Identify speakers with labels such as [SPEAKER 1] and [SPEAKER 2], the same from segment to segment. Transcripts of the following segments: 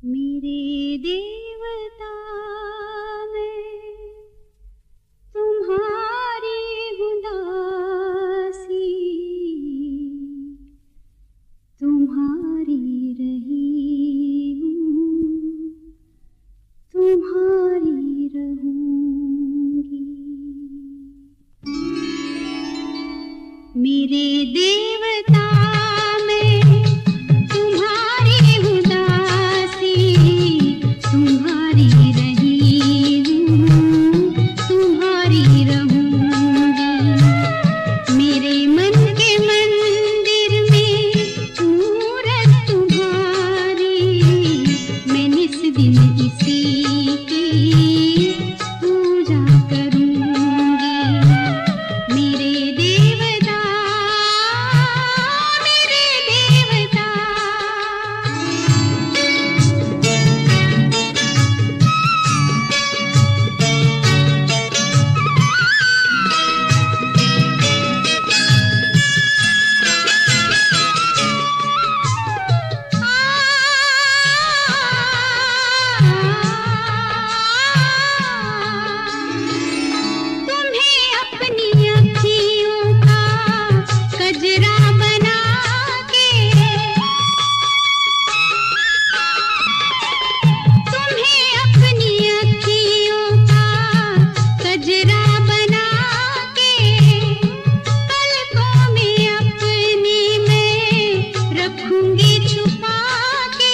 [SPEAKER 1] मेरे देवता मैं तुम्हारी उदासी, तुम्हारी रही हूँ, तुम्हारी रहूंगी। मेरे देवता मैं तुम्हारी उदासी, तुम्हारी रही हूँ, तुम्हारी रहूंगी। मेरे मन के मंदिर में मूरत तुम्हारी, मैं निस दिन इसी की पूजा करूंगी। मेरे देवता, मेरे देवता। तुम्हें अपनी अखियों का कजरा बना के, तुम्हें अपनी अखियों का कजरा बना के, पलकों में अपनी मैं रखूंगी छुपा के।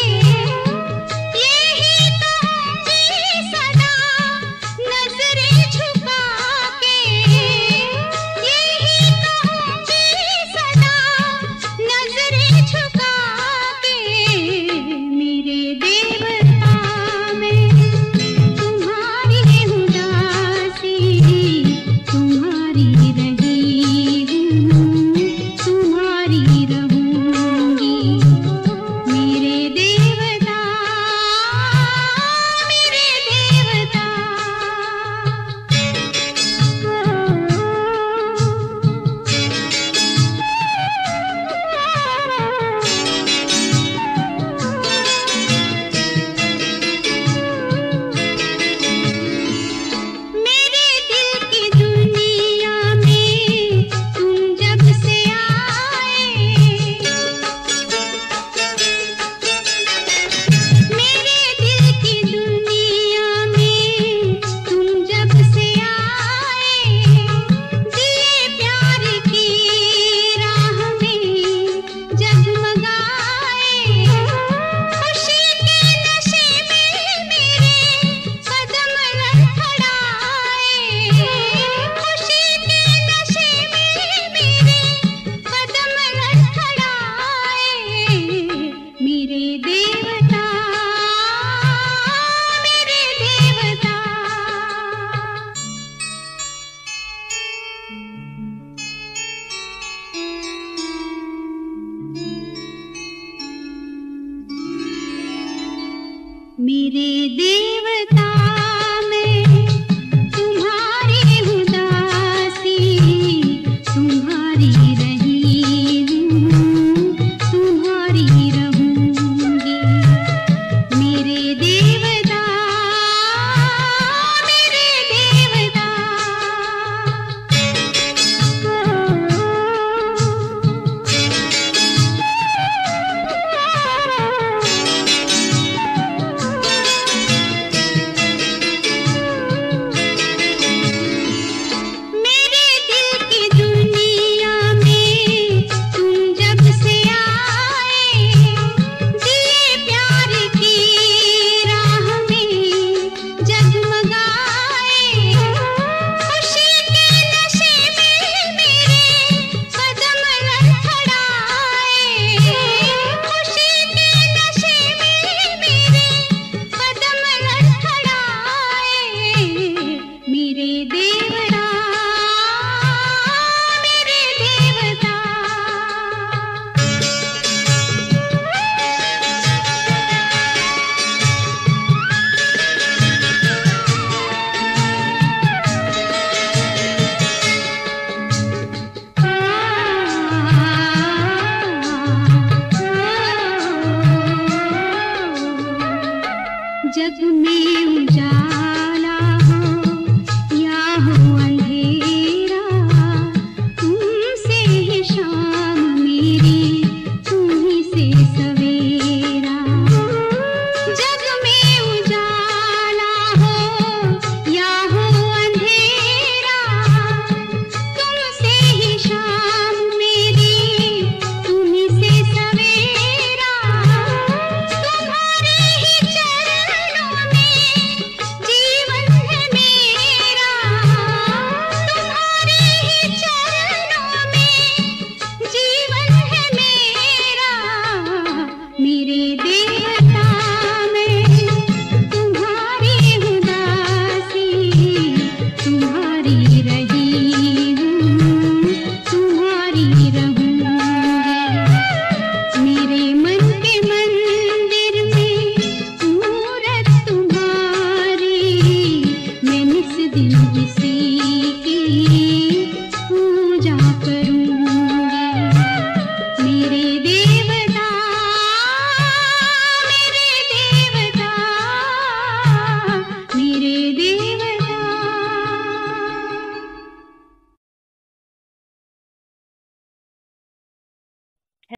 [SPEAKER 1] यही तो होंगी सदा नजरें झुका के, यही तो होंगी सदा नजरें झुका के। मेरे देवता मैं तुम्हारी उदासी, तुम्हारी रही हूँ, तुम्हारी रहूंगी। मेरे देवता, मेरे देवता। मेरे दिल की दुनिया में तुम जब से आए, मेरे दिल की दुनिया में तुम जब से आए, दिए प्यार की राह में जगमगाए। खुशी के नशे में मेरे कदम लड़खड़ाए, खुशी के नशे में मेरे कदम लड़खड़ाए। मेरे देवता, मेरे देवता। मेरे देवता मैं तुम्हारी उदासी, तुम्हारी रही हूँ, तुम्हारी रहूंगी। मेरे देवता, मेरे देवता। जग में